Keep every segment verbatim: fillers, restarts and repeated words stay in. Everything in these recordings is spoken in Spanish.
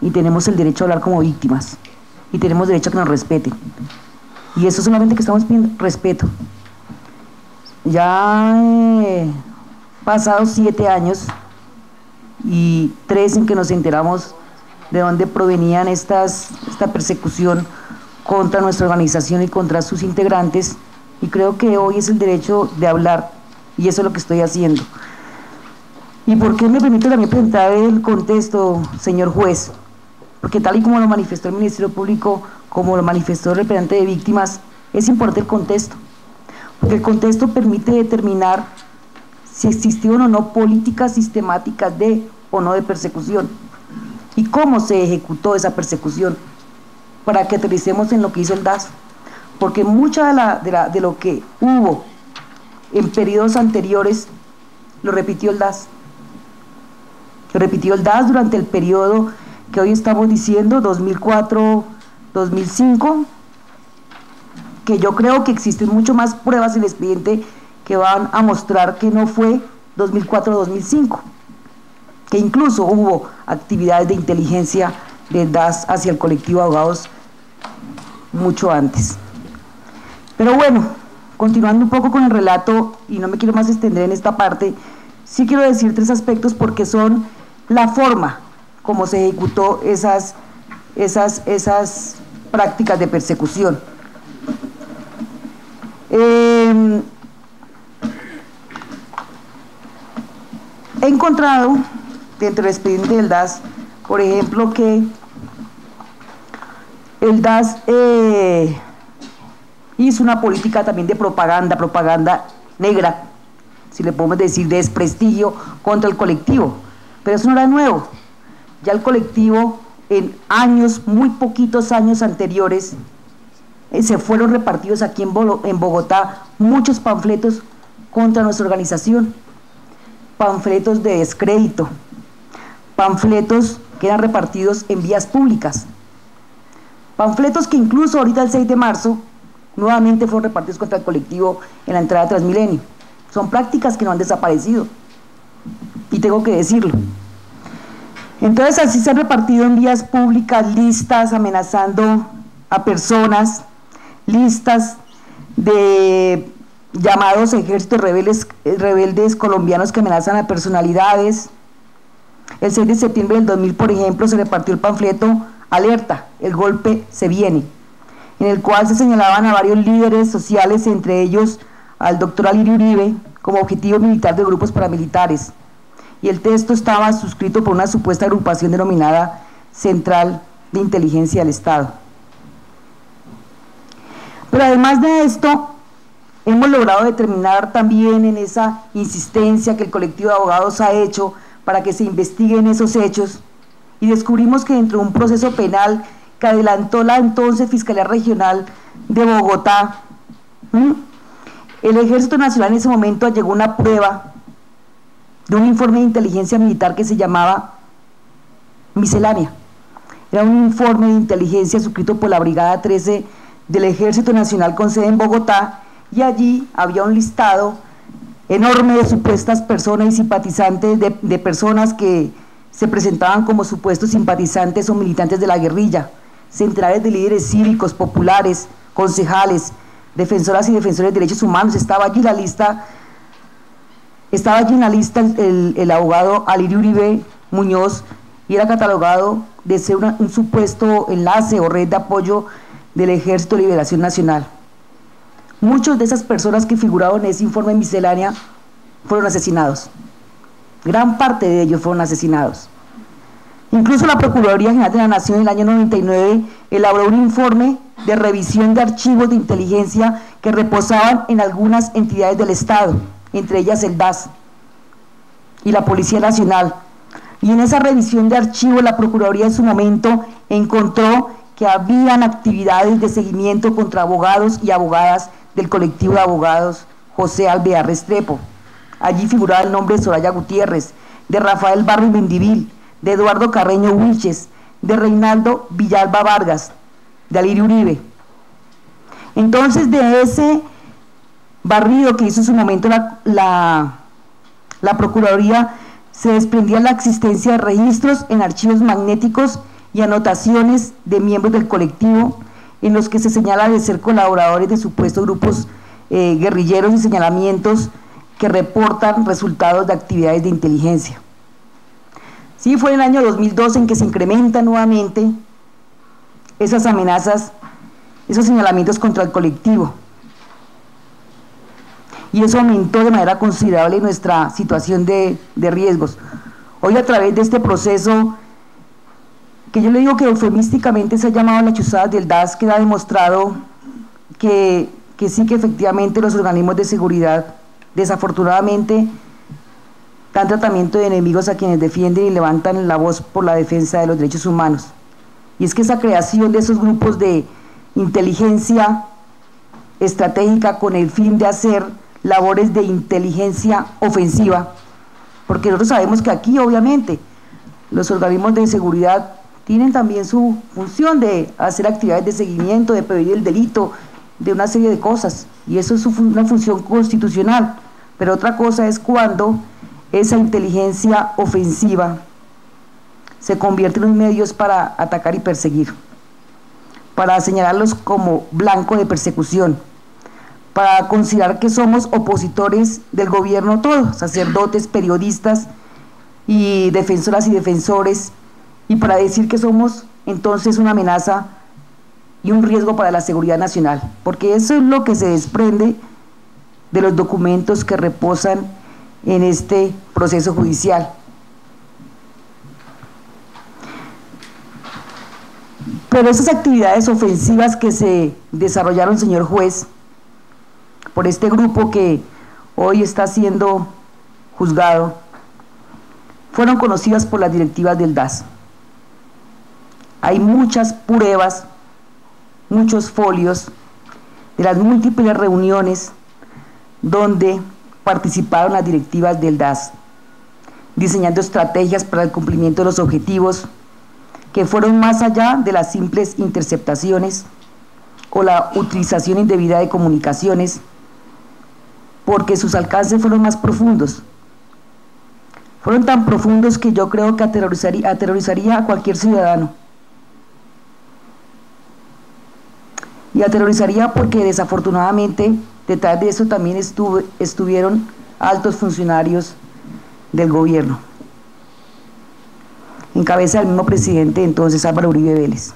y tenemos el derecho a hablar como víctimas, y tenemos derecho a que nos respeten. Y eso solamente que estamos pidiendo respeto. Ya eh, pasados siete años y tres en que nos enteramos de dónde provenían estas, esta persecución contra nuestra organización y contra sus integrantes, y creo que hoy es el derecho de hablar, y eso es lo que estoy haciendo. ¿Y por qué me permito también presentar el contexto, señor juez? Porque tal y como lo manifestó el Ministerio Público, como lo manifestó el representante de víctimas, es importante el contexto, porque el contexto permite determinar si existieron o no políticas sistemáticas de o no de persecución, y cómo se ejecutó esa persecución, para que aterricemos en lo que hizo el D A S, porque mucha de, la, de, la, de lo que hubo en periodos anteriores lo repitió el D A S, lo repitió el D A S durante el periodo que hoy estamos diciendo, dos mil cuatro a dos mil cinco, que yo creo que existen mucho más pruebas en el expediente que van a mostrar que no fue dos mil cuatro a dos mil cinco, que incluso hubo actividades de inteligencia del D A S hacia el colectivo de abogados mucho antes. Pero bueno, continuando un poco con el relato, y no me quiero más extender en esta parte, sí quiero decir tres aspectos porque son la forma como se ejecutó esas, esas, esas prácticas de persecución. Eh, he encontrado dentro del expediente del D A S, por ejemplo, que el D A S eh, hizo una política también de propaganda, propaganda negra, si le podemos decir, de desprestigio contra el colectivo, pero eso no era nuevo. Ya el colectivo en años, muy poquitos años anteriores, eh, se fueron repartidos aquí en, Bo en Bogotá muchos panfletos contra nuestra organización, panfletos de descrédito, panfletos que eran repartidos en vías públicas, panfletos que incluso ahorita el seis de marzo nuevamente fueron repartidos contra el colectivo en la entrada de Transmilenio. Son prácticas que no han desaparecido, y tengo que decirlo. Entonces así se han repartido en vías públicas listas amenazando a personas, listas de llamados ejércitos rebeldes, rebeldes colombianos que amenazan a personalidades. El seis de septiembre del dos mil, por ejemplo, se repartió el panfleto Alerta, el golpe se viene, en el cual se señalaban a varios líderes sociales, entre ellos al doctor Alirio Uribe, como objetivo militar de grupos paramilitares, y el texto estaba suscrito por una supuesta agrupación denominada Central de Inteligencia del Estado. Pero además de esto, hemos logrado determinar también en esa insistencia que el colectivo de abogados ha hecho para que se investiguen esos hechos, y descubrimos que dentro de un proceso penal que adelantó la entonces Fiscalía Regional de Bogotá, ¿m? el Ejército Nacional en ese momento llegó una prueba de un informe de inteligencia militar que se llamaba Miscelánea. Era un informe de inteligencia suscrito por la Brigada trece del Ejército Nacional con sede en Bogotá, y allí había un listado enorme de supuestas personas y simpatizantes, de, de personas que se presentaban como supuestos simpatizantes o militantes de la guerrilla, centenares de líderes cívicos, populares, concejales, defensoras y defensores de derechos humanos. Estaba allí la lista, estaba allí en la lista el, el, el abogado Alirio Uribe Muñoz, y era catalogado de ser una, un supuesto enlace o red de apoyo del Ejército de Liberación Nacional. Muchos de esas personas que figuraron en ese informe de Miscelánea fueron asesinados. Gran parte de ellos fueron asesinados. Incluso la Procuraduría General de la Nación en el año noventa y nueve elaboró un informe de revisión de archivos de inteligencia que reposaban en algunas entidades del Estado, entre ellas el D A S y la Policía Nacional. Y en esa revisión de archivos la Procuraduría en su momento encontró que habían actividades de seguimiento contra abogados y abogadas del colectivo de abogados José Alvear Restrepo. Allí figuraba el nombre de Soraya Gutiérrez, de Rafael Barrio Mendivil, de Eduardo Carreño Wilches, de Reinaldo Villalba Vargas, de Alirio Uribe. Entonces, de ese barrido que hizo en su momento la, la, la Procuraduría, se desprendía la existencia de registros en archivos magnéticos y anotaciones de miembros del colectivo en los que se señala de ser colaboradores de supuestos grupos eh, guerrilleros y señalamientos que reportan resultados de actividades de inteligencia. Sí, fue en el año dos mil doce en que se incrementan nuevamente esas amenazas, esos señalamientos contra el colectivo. Y eso aumentó de manera considerable nuestra situación de, de riesgos. Hoy, a través de este proceso, que yo le digo que eufemísticamente se ha llamado la chuzada del D A S, queda demostrado que, que sí, que efectivamente los organismos de seguridad, desafortunadamente, dan tratamiento de enemigos a quienes defienden y levantan la voz por la defensa de los derechos humanos. Y es que esa creación de esos grupos de inteligencia estratégica con el fin de hacer labores de inteligencia ofensiva, porque nosotros sabemos que aquí, obviamente, los organismos de seguridad tienen también su función de hacer actividades de seguimiento, de prevenir el delito, de una serie de cosas, y eso es una función constitucional. Pero otra cosa es cuando esa inteligencia ofensiva se convierte en medios para atacar y perseguir, para señalarlos como blanco de persecución, para considerar que somos opositores del gobierno todos, sacerdotes, periodistas y defensoras y defensores, y para decir que somos entonces una amenaza y un riesgo para la seguridad nacional, porque eso es lo que se desprende de los documentos que reposan en este proceso judicial. Pero esas actividades ofensivas que se desarrollaron, señor juez, por este grupo que hoy está siendo juzgado, fueron conocidas por las directivas del D A S. Hay muchas pruebas, muchos folios de las múltiples reuniones donde participaron las directivas del D A S, diseñando estrategias para el cumplimiento de los objetivos que fueron más allá de las simples interceptaciones o la utilización indebida de comunicaciones, porque sus alcances fueron más profundos. Fueron tan profundos que yo creo que aterrorizaría, aterrorizaría a cualquier ciudadano. Y aterrorizaría porque desafortunadamente detrás de eso también estuvo, estuvieron altos funcionarios del gobierno, en cabeza del mismo presidente entonces, Álvaro Uribe Vélez.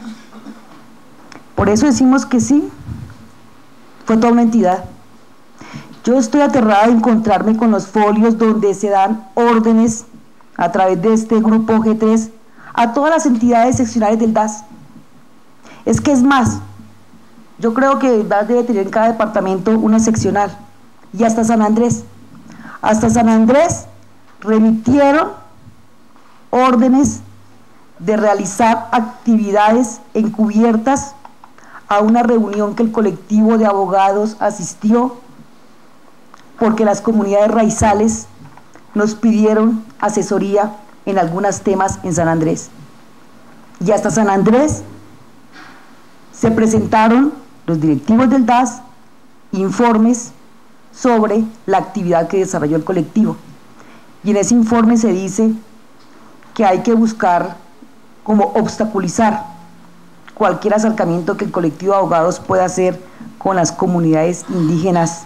Por eso decimos que sí, fue toda una entidad. Yo estoy aterrada de encontrarme con los folios donde se dan órdenes a través de este grupo G tres a todas las entidades seccionales del D A S. Es que es más, yo creo que el D A S debe tener en cada departamento una seccional, y hasta San Andrés. Hasta San Andrés remitieron órdenes de realizar actividades encubiertas a una reunión que el colectivo de abogados asistió, porque las comunidades raizales nos pidieron asesoría en algunos temas en San Andrés. Y hasta San Andrés se presentaron los directivos del D A S informes sobre la actividad que desarrolló el colectivo. Y en ese informe se dice que hay que buscar como obstaculizar cualquier acercamiento que el colectivo de abogados pueda hacer con las comunidades indígenas,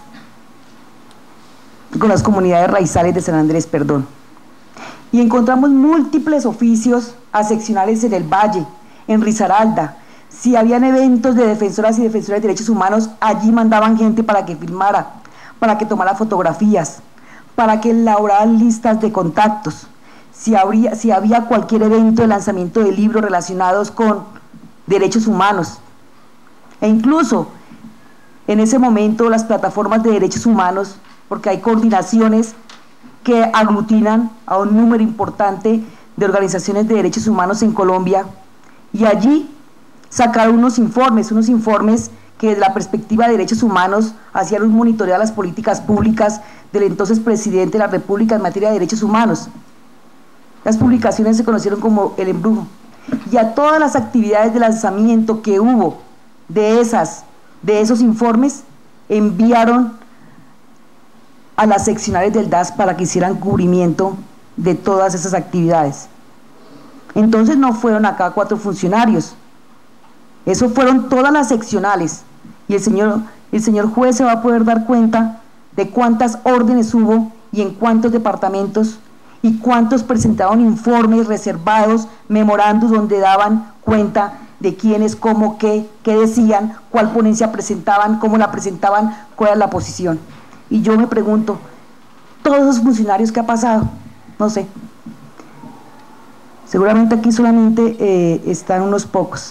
con las comunidades raizales de San Andrés, perdón. Y encontramos múltiples oficios a seccionales en el Valle, en Risaralda. Si habían eventos de defensoras y defensores de derechos humanos, allí mandaban gente para que filmara, para que tomara fotografías, para que elaboraran listas de contactos. Si, habría, si había cualquier evento de lanzamiento de libros relacionados con derechos humanos. E incluso en ese momento las plataformas de derechos humanos, porque hay coordinaciones que aglutinan a un número importante de organizaciones de derechos humanos en Colombia, y allí sacaron unos informes, unos informes que desde la perspectiva de derechos humanos hacían un monitoreo a las políticas públicas del entonces presidente de la República en materia de derechos humanos. Las publicaciones se conocieron como El Embrujo, y a todas las actividades de lanzamiento que hubo de, esas, de esos informes, enviaron a las seccionales del D A S para que hicieran cubrimiento de todas esas actividades. Entonces no fueron acá cuatro funcionarios, eso fueron todas las seccionales, y el señor, el señor juez se va a poder dar cuenta de cuántas órdenes hubo y en cuántos departamentos, y cuántos presentaron informes reservados, memorandos donde daban cuenta de quiénes, cómo, qué, qué decían, cuál ponencia presentaban, cómo la presentaban, cuál era la posición. Y yo me pregunto, todos esos funcionarios, ¿qué ha pasado? No sé. Seguramente aquí solamente eh, están unos pocos.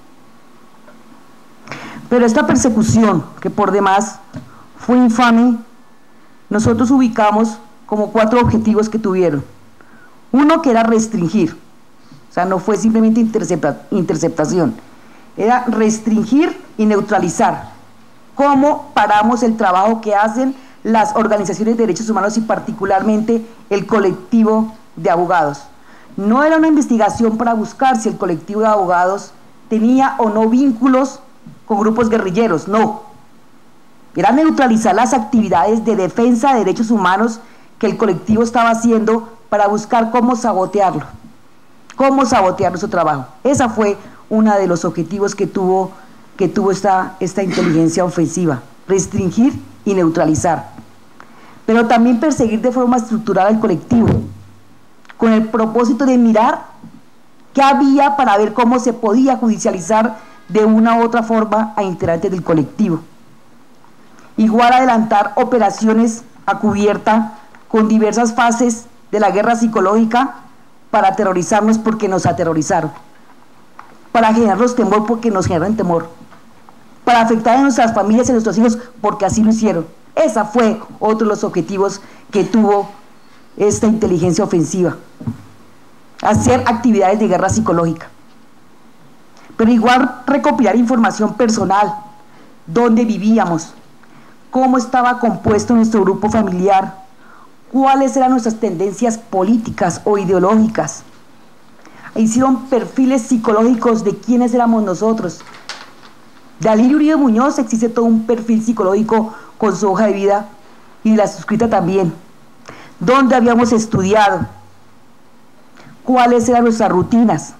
Pero esta persecución, que por demás fue infame, nosotros ubicamos como cuatro objetivos que tuvieron. Uno, que era restringir, o sea, no fue simplemente intercepta, interceptación, era restringir y neutralizar. ¿Cómo paramos el trabajo que hacen las organizaciones de derechos humanos y particularmente el colectivo de abogados? No era una investigación para buscar si el colectivo de abogados tenía o no vínculos con grupos guerrilleros, no. Era neutralizar las actividades de defensa de derechos humanos que el colectivo estaba haciendo para buscar cómo sabotearlo, cómo sabotear su trabajo. Esa fue uno de los objetivos que tuvo, que tuvo esta, esta inteligencia ofensiva, restringir y neutralizar. Pero también perseguir de forma estructural al colectivo, con el propósito de mirar qué había para ver cómo se podía judicializar de una u otra forma a integrantes del colectivo. Igual adelantar operaciones a cubierta con diversas fases de la guerra psicológica para aterrorizarnos porque nos aterrorizaron, para generarnos temor porque nos generaron temor, para afectar a nuestras familias y a nuestros hijos porque así lo hicieron. Ese fue otro de los objetivos que tuvo esta inteligencia ofensiva, hacer actividades de guerra psicológica. Pero igual recopilar información personal, dónde vivíamos, cómo estaba compuesto nuestro grupo familiar, cuáles eran nuestras tendencias políticas o ideológicas. Hicieron perfiles psicológicos de quiénes éramos nosotros. De Alirio Uribe Muñoz existe todo un perfil psicológico con su hoja de vida y de la suscrita también. ¿Dónde habíamos estudiado? ¿Cuáles eran nuestras rutinas?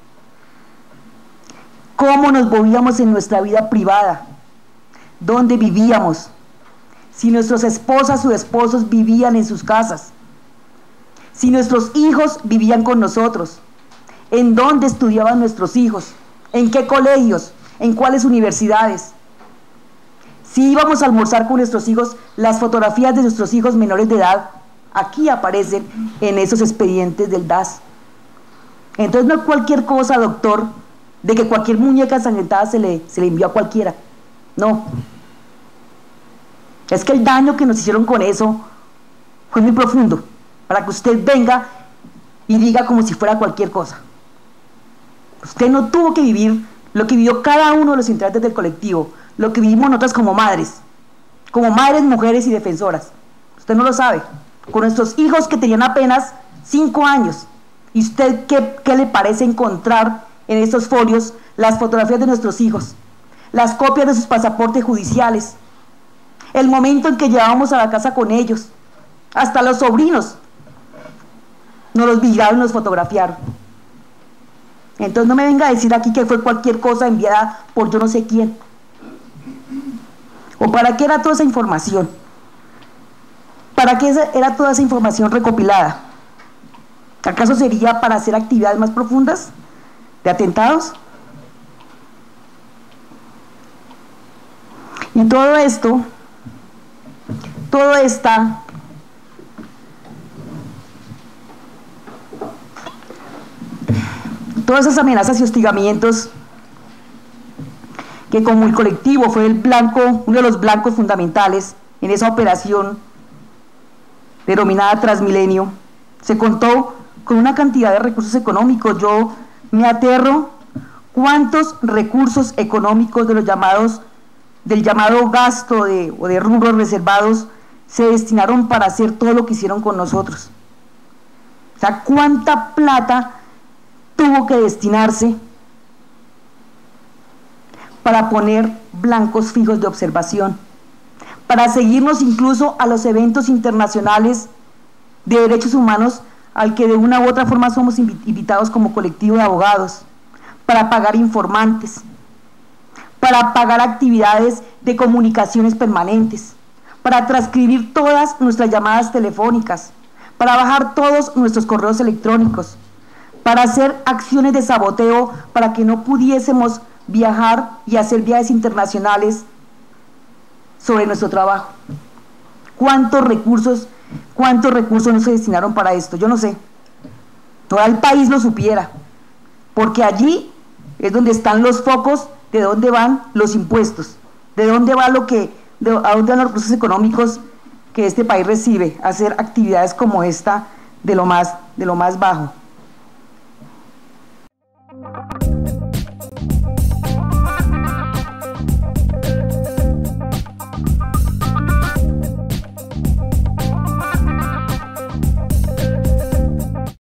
¿Cómo nos movíamos en nuestra vida privada? ¿Dónde vivíamos? Si nuestras esposas o esposos vivían en sus casas, si nuestros hijos vivían con nosotros, en dónde estudiaban nuestros hijos, en qué colegios, en cuáles universidades, si íbamos a almorzar con nuestros hijos, las fotografías de nuestros hijos menores de edad, aquí aparecen en esos expedientes del D A S. Entonces no es cualquier cosa, doctor, de que cualquier muñeca ensangrentada se le, se le envió a cualquiera, no. Es que el daño que nos hicieron con eso fue muy profundo, para que usted venga y diga como si fuera cualquier cosa. Usted no tuvo que vivir lo que vivió cada uno de los integrantes del colectivo, lo que vivimos nosotras como madres, como madres, mujeres y defensoras. Usted no lo sabe. Con nuestros hijos que tenían apenas cinco años. ¿Y usted qué, qué le parece encontrar en estos folios las fotografías de nuestros hijos, las copias de sus pasaportes judiciales, el momento en que llevábamos a la casa con ellos, hasta los sobrinos nos los vigilaron y nos fotografiaron? Entonces no me venga a decir aquí que fue cualquier cosa enviada por yo no sé quién. ¿O para qué era toda esa información? ¿Para qué era toda esa información recopilada? ¿Acaso sería para hacer actividades más profundas de atentados? Y todo esto, todo esta todas esas amenazas y hostigamientos que como el colectivo fue el blanco, uno de los blancos fundamentales en esa operación denominada Transmilenio, se contó con una cantidad de recursos económicos. Yo me aterro cuántos recursos económicos de los llamados, del llamado gasto de, o de rubros reservados se destinaron para hacer todo lo que hicieron con nosotros. O sea, cuánta plata tuvo que destinarse para poner blancos fijos de observación, para seguirnos incluso a los eventos internacionales de derechos humanos al que de una u otra forma somos invitados como colectivo de abogados, para pagar informantes, para pagar actividades de comunicaciones permanentes, para transcribir todas nuestras llamadas telefónicas, para bajar todos nuestros correos electrónicos, para hacer acciones de saboteo para que no pudiésemos viajar y hacer viajes internacionales sobre nuestro trabajo. ¿Cuántos recursos, cuántos recursos no se destinaron para esto? Yo no sé. Todo el país lo supiera, porque allí es donde están los focos de dónde van los impuestos, de dónde va lo que, de, a dónde van los recursos económicos que este país recibe, hacer actividades como esta de lo más, de lo más bajo.